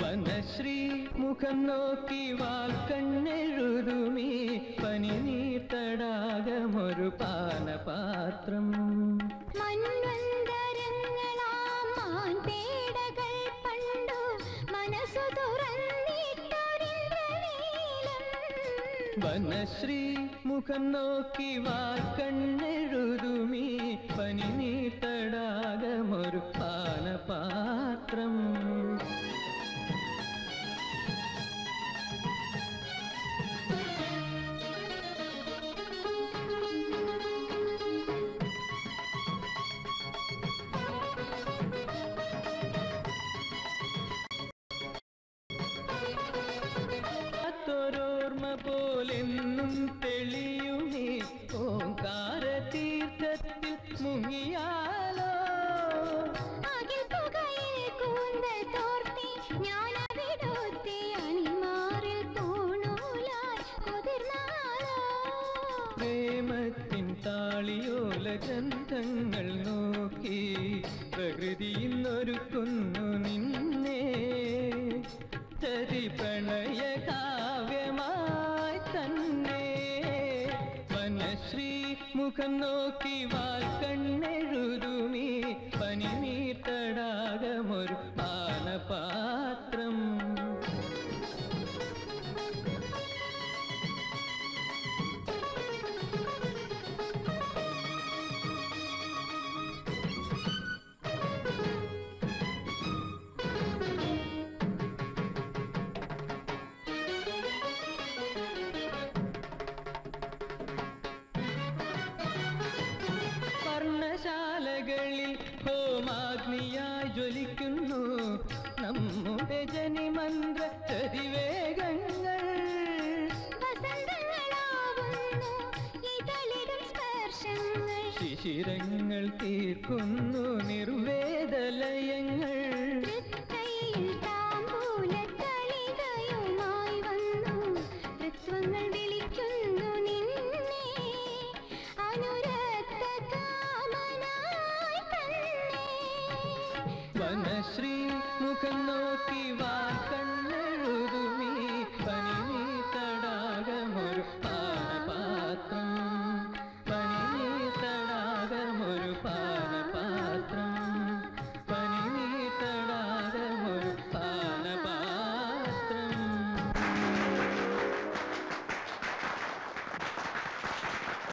വനശ്രീ മുഖം നോക്കി വാൽക്കണ്ണെഴുതുമീ പനിനീർ തടാകമൊരു പാനപാത്രം. വനശ്രീ മുഖം നോക്കി വാൽക്കണ്ണെഴുതുമീ പനിനീർ തടാകമൊരു പാനപാത്രം. ഓർമ്മ പോലെന്നും തെളിയുമേ ഓംകാര തീർത്ഥത്തിൽ മുങ്ങിയാലോ. പ്രേമത്തിൻ താളിയോല ഗന്ധങ്ങൾ നോക്കി പ്രകൃതി ഇന്നൊരുക്കുന്നു നിന്നെ. ചതി പ്രണയ കാവ്യമായി തന്നെ. വനശ്രീ മുഖം നോക്കി വാൽക്കണ്ണെഴുതുമീ പനിനീർ തടാകമൊരു പാനപാത്രം. ശാലകളിൽ ഹോമാഗ്നിയായി ജ്വലിക്കുന്നു നമ്മുടെ ജനിമന്ത്ര ചതിവേഗങ്ങൾ. ശിശിരങ്ങൾ തീർക്കുന്നു നിർവേദലയങ്ങൾ. വനശ്രീ മുഖം നോക്കി വാ